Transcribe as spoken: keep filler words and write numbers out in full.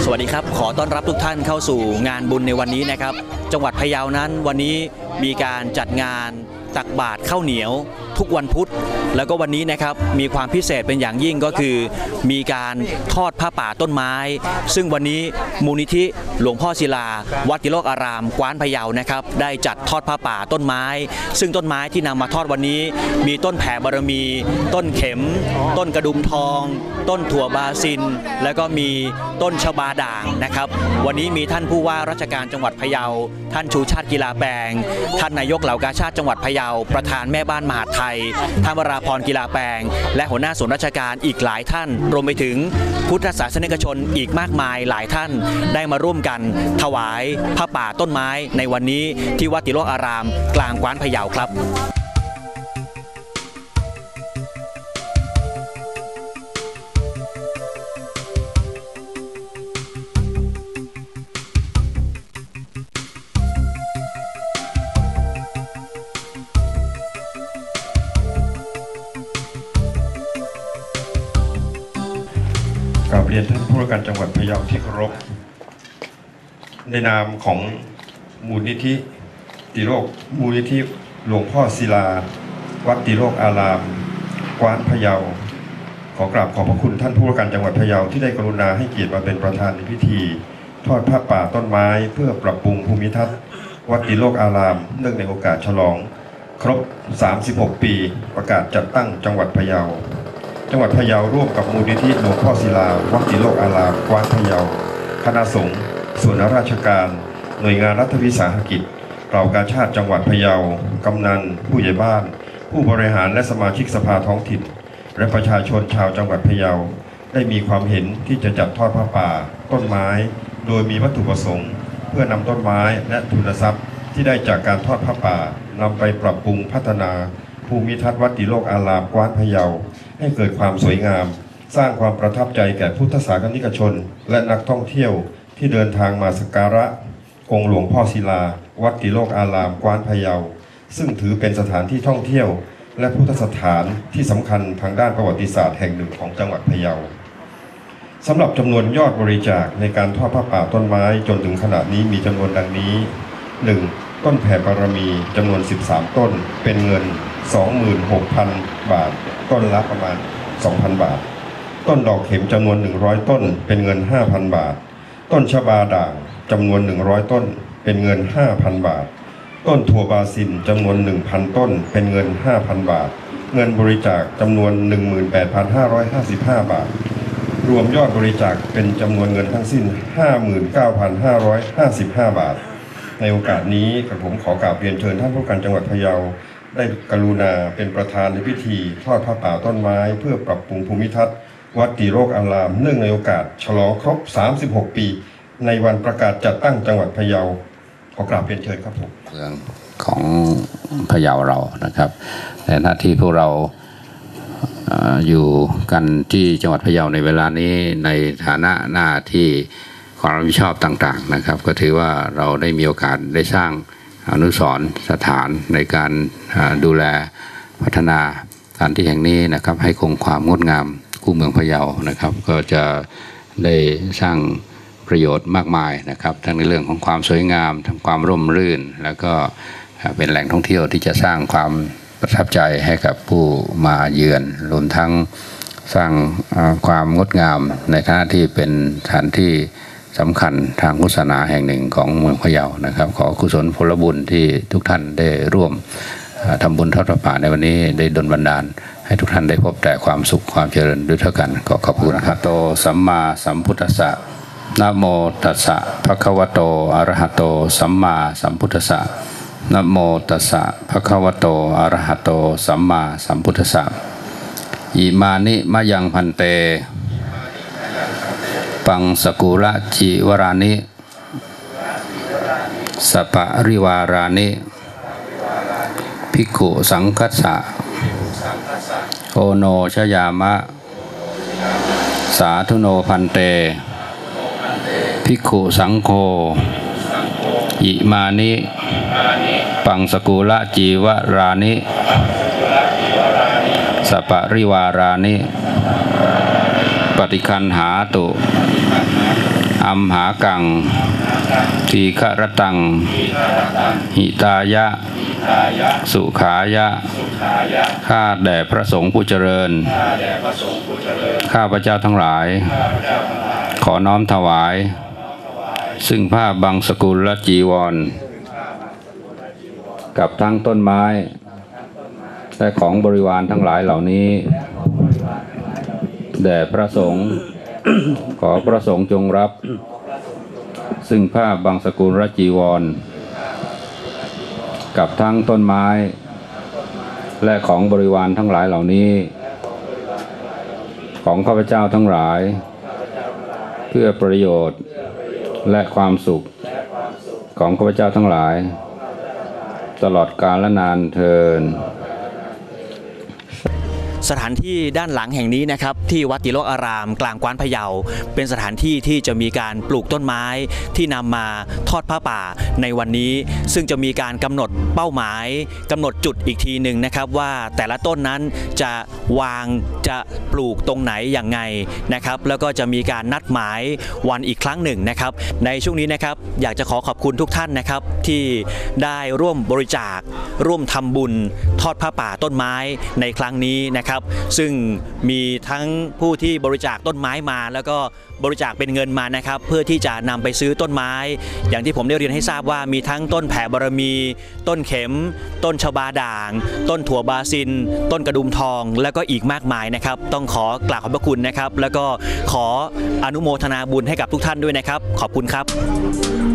สวัสดีครับขอต้อนรับทุกท่านเข้าสู่งานบุญในวันนี้นะครับจังหวัดพะเยานั้นวันนี้มีการจัดงานตักบาตรข้าวเหนียวทุกวันพุธแล้วก็วันนี้นะครับมีความพิเศษเป็นอย่างยิ่งก็คือมีการทอดผ้าป่าต้นไม้ซึ่งวันนี้มูลนิธิหลวงพ่อศิลาวัดติโลกอารามกว้านพะเยานะครับได้จัดทอดผ้าป่าต้นไม้ซึ่งต้นไม้ที่นำมาทอดวันนี้มีต้นแผ่บารมีต้นเข็มต้นกระดุมทองต้นถั่วบาซินแล้วก็มีต้นชบาด่างนะครับวันนี้มีท่านผู้ว่าราชการจังหวัดพะเยาท่านชูชาติกีฬาแปลงท่านนายกเหล่ากาชาติจังหวัดพะเยาประธานแม่บ้านมหาดไทยท่านวราพรกีฬาแปลงและหัวหน้าส่วนราชการอีกหลายท่านรวมไปถึงพุทธศาสนิกชนอีกมากมายหลายท่านได้มาร่วมกันถวายผ้าป่าต้นไม้ในวันนี้ที่วัดติโลกอารามกลางกว้านพะเยาครับกราบเรียนท่านผู้ว่าการจังหวัดพะเยาที่เคารพในนามของมูลนิธิติโลกมูลนิธิหลวงพ่อศิลาวัดติโลกอารามกว้านพะเยาขอกราบขอบพระคุณท่านผู้ว่าการจังหวัดพะเยาที่ได้กรุณาให้เกียรติมาเป็นประธานในพิธีทอดผ้าป่าต้นไม้เพื่อปรับปรุงภูมิทัศน์วัดติโลกอารามเนื่องในโอกาสฉลองครบสามสิบหกปีประกาศจัดตั้งจังหวัดพะเยาจังหวัดพะเยาร่วมกับมูลนิธิหลวงพ่อศิลาวัดติโลกอารามกว้านพะเยาคณะสงฆ์ส่วนราชการหน่วยงานรัฐวิสาหกิจเหล่ากาชาติจังหวัดพะเยากำนันผู้ใหญ่บ้านผู้บริหารและสมาชิกสภาท้องถิ่นและประชาชนชาวจังหวัดพะเยาได้มีความเห็นที่จะจัดทอดผ้าป่าต้นไม้โดยมีวัตถุประสงค์เพื่อนำต้นไม้และทุนทรัพย์ที่ได้จากการทอดผ้าป่านำไปปรับปรุงพัฒนาภูมิทัศน์วัดติโลกอารามกว้านพะเยาให้เกิดความสวยงามสร้างความประทับใจแก่พุทธศาสนิกชนและนักท่องเที่ยวที่เดินทางมาสักการะองค์หลวงพ่อศิลาวัดติโลกอารามกว้านพะเยาซึ่งถือเป็นสถานที่ท่องเที่ยวและพุทธสถานที่สำคัญทางด้านประวัติศาสตร์แห่งหนึ่งของจังหวัดพะเยาสำหรับจำนวนยอดบริจาคในการทอดผ้าป่าต้นไม้จนถึงขณะนี้มีจำนวนดังนี้ หนึ่ง. ต้นแผ่บารมีจำนวนสิบสามต้นเป็นเงิน สองหมื่นหกพัน บาทต้นละประมาณ สองพัน บาทต้นดอกเข็มจำนวนหนึ่งร้อยต้นเป็นเงิน ห้าพัน บาทต้นชบาด่างจำนวนหนึ่งร้อยต้นเป็นเงิน ห้าพัน บาทต้นถั่วบาซินจำนวน หนึ่งพัน ต้นเป็นเงิน ห้าพัน บาทเงินบริจาคจำนวน หนึ่งหมื่นแปดพันห้าร้อยห้าสิบห้า บาทรวมยอดบริจาคเป็นจำนวนเงินทั้งสิ้น ห้าหมื่นเก้าพันห้าร้อยห้าสิบห้า บาทในโอกาสนี้กระผมขอกราบเรียนเชิญท่านผู้การจังหวัดพะเยาได้กรุณาเป็นประธานในพิธีทอดผ้าป่าต้นไม้เพื่อปรับปรุงภูมิทัศน์วัดติโลกอารามเนื่องในโอกาสฉลองครบสามสิบหกปีในวันประกาศจัดตั้งจังหวัดพะเยาขอกราบเรียนเชิญครับผมเรื่องของพะเยาเรานะครับแต่หน้าที่พวกเราอยู่กันที่จังหวัดพะเยาในเวลานี้ในฐานะหน้าที่ความรับผิดชอบต่างๆนะครับก็ถือว่าเราได้มีโอกาสได้สร้างอนุสรณ์สถานในการดูแลพัฒนาสถานที่แห่งนี้นะครับให้คงความงดงามคู่เมืองพะเยานะครับก็จะได้สร้างประโยชน์มากมายนะครับทั้งในเรื่องของความสวยงามทั้งความร่มรื่นแล้วก็เป็นแหล่งท่องเที่ยวที่จะสร้างความประทับใจให้กับผู้มาเยือนรวมทั้งสร้างความงดงามในฐานะที่เป็นสถานที่สำคัญทางพุทธศาสนาแห่งหนึ่งของเมืองพะเยานะครับขอกุศลผลบุญที่ทุกท่านได้ร่วมทำบุญทอดผ้าป่าในวันนี้ได้ดลบันดาลให้ทุกท่านได้พบแต่ความสุขความเจริญด้วยเท่ากันขอขอบคุณนะครับโตสัมมาสัมพุทธัสสะนะโมตัสสะภะคะวะโตอะระหะโตสัมมาสัมพุทธัสสะนะโมตัสสะภะคะวะโตอะระหะโตสัมมาสัมพุทธัสสะอิมานิมะยังพันเตปังสกุละจิวรานิสปะริวารานิภิกขุสังคัสสะโอโนชยามะสาธุโนพันเตภิกขุสังโฆอิมานิปังสกุละจิวรานิสปะริวารานิปฏิคันหาตุอัมหากังทีฆรตังหิตายะสุขายะข้าแด่พระสงฆ์ผู้เจริญข้าพระเจ้าทั้งหลายขอน้อมถวายซึ่งผ้าบังสกุลและจีวรกับทั้งต้นไม้และของบริวารทั้งหลายเหล่านี้แด่พระสงฆ์ ขอพระสงฆ์จงรับซึ่งผ้าบังสกุลและจีวรกับทั้งต้นไม้และของบริวารทั้งหลายเหล่านี้ของข้าพเจ้าทั้งหลายเพื่อประโยชน์และความสุขของข้าพเจ้าทั้งหลายตลอดกาลนานเทอญสถานที่ด้านหลังแห่งนี้นะครับที่วัดติโลกอารามกลางกว้านพะเยาเป็นสถานที่ที่จะมีการปลูกต้นไม้ที่นำมาทอดผ้าป่าในวันนี้ซึ่งจะมีการกำหนดเป้าหมายกำหนดจุดอีกทีหนึ่งนะครับว่าแต่ละต้นนั้นจะวางจะปลูกตรงไหนอย่างไงนะครับแล้วก็จะมีการนัดหมายวันอีกครั้งหนึ่งนะครับในช่วงนี้นะครับอยากจะขอขอบคุณทุกท่านนะครับที่ได้ร่วมบริจาคร่วมทำบุญทอดผ้าป่าต้นไม้ในครั้งนี้นะครับซึ่งมีทั้งผู้ที่บริจาคต้นไม้มาแล้วก็บริจาคเป็นเงินมานะครับเพื่อที่จะนำไปซื้อต้นไม้อย่างที่ผมได้เรียนให้ทราบว่ามีทั้งต้นแผ่บารมีต้นเข็มต้นชบาด่างต้นถั่วบาซินต้นกระดุมทองแล้วก็อีกมากมายนะครับต้องขอกราบขอบพระคุณนะครับแล้วก็ขออนุโมทนาบุญให้กับทุกท่านด้วยนะครับขอบคุณครับ